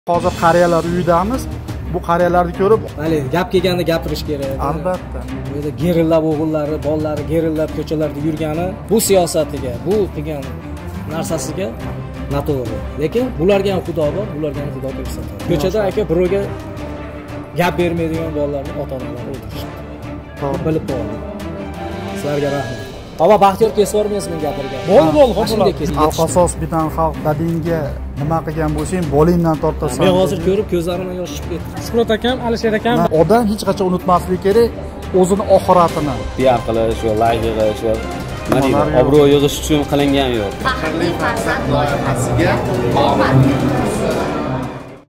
Hozir qariyalar uyidamiz. Bu qariyalarni ko'rib, hali gap kelganda gapirish kerak. Albatta. Bu yerda gerillab o'g'illari, bolalari gerillab ko'chalarda yurgani bu siyosatiga, bu qilgan narsasiga noto'g'ri. Lekin bularga ham Xudo bor, bularga ham Xudo ko'rsatadi. Ko'chada aka birovga gap bermaydigan bolalarni ota-onalari o'ldirishdi. To'g'ri. Bilib qo'ying. Sizlarga rahmat. Baba Baxtiyor kesvormaysizmi gapirgan? Bo'ldi, xo'plar. Alqasos bitan xalq dadingga nima qilgan bo'lsang, bolingdan tortasan. Men hozir ko'rib ko'zlarimdan yosh chiqib ketdi. Shuhrat akam, Alisher akam Odam hech qachon unutmasligi kerak o'zini oxiratini. PR qilish va like yig'ish va nima deydi, obro' yig'ish uchun qilingan yo'q. Faxrli farzand loyihasiga omad.